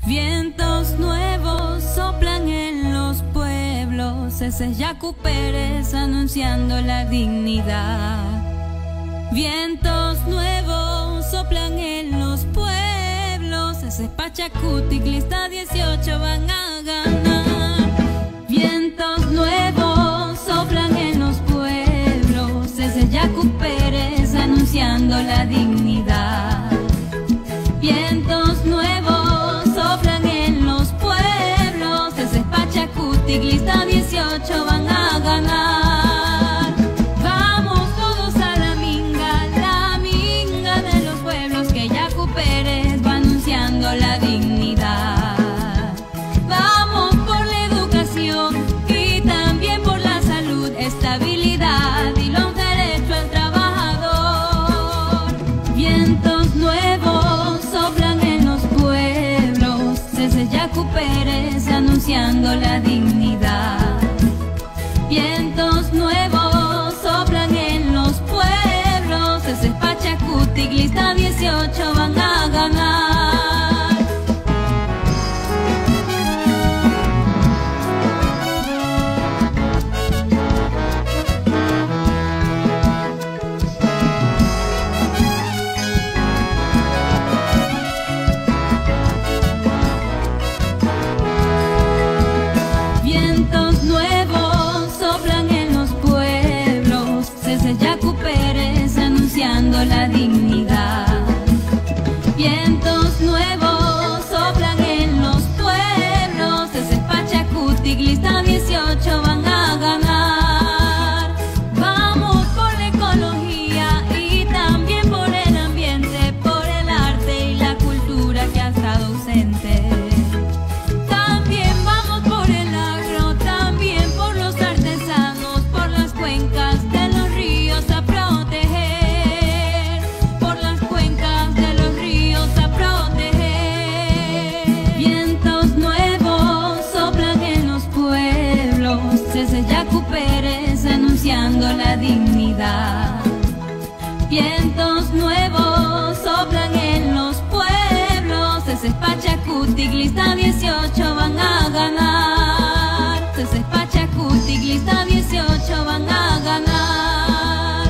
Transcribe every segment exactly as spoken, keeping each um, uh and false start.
Vientos nuevos soplan en los pueblos, ese es Yacu Pérez anunciando la dignidad. Vientos nuevos soplan en los pueblos, ese es Pachacutic, lista dieciocho van a ganar. Vientos nuevos soplan en los pueblos, ese es Yacu Pérez anunciando la dignidad. Vientos nuevos soplan en los pueblos, ese es Pachacutic, lista dieciocho van a ganar. Vamos todos a la minga, la minga de los pueblos, que Yacu Pérez va anunciando la dignidad. Vamos por la educación y también por la salud, estabilidad y los derechos al trabajador. Vientos nuevos soplan en los pueblos, ese es Yacu Pérez anunciando la dignidad. Vientos nuevos soplan en los pueblos, ese es Pachacutic, lista dieciocho van a ganar. Vientos nuevos soplan en los pueblos, ese es Yacu Pérez anunciando la dignidad. Vientos nuevos soplan en los pueblos, ese es Pachacutic, lista dieciocho van a ganar. Vamos por la ecología y también por el ambiente, por el arte y la cultura que ha estado ausente. También vamos por el agro, también por los artesanos, por las cuencas de los ríos a proteger, por las cuencas de los ríos a proteger. Vientos nuevos soplan en los pueblos, ese es Yacu Pérez anunciando la dignidad. Vientos nuevos soplan en los pueblos, ese es Pachacutic, lista dieciocho van a ganar. Ese es Pachacutic, lista dieciocho van a ganar.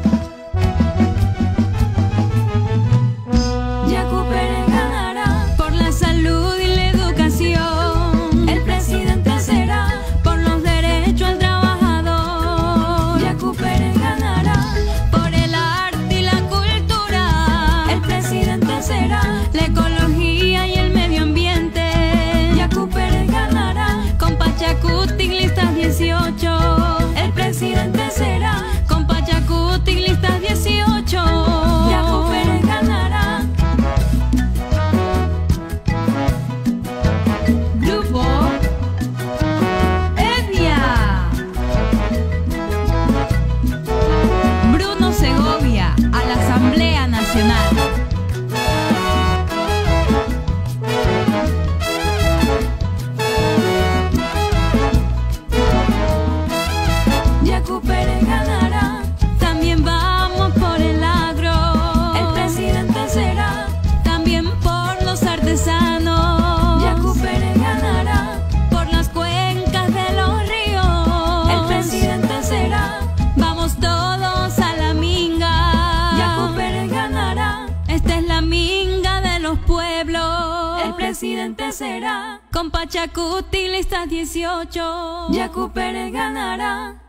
Yacu Pérez ganará por la salud y la educación. El presidente será por los derechos al trabajador. Yacu Pérez ganará por el arte y la cultura. El presidente será la ecología y el medio ambiente. Yacu Pérez ganará con Pachacutic, listas dieciocho. El presidente será con Pachacutic, listas dieciocho. Yacu Pérez ganará. Grupo Etnia. Bruno Segovia a la Asamblea Nacional. Yacu Pérez ganará, también vamos por el agro. El presidente será, también por los artesanos. Yacu Pérez ganará, por las cuencas de los ríos. El presidente será, vamos todos a la minga. Yacu Pérez ganará, esta es la minga de los pueblos. El presidente será, con Pachacutic, listas dieciocho. Yacu Pérez ganará.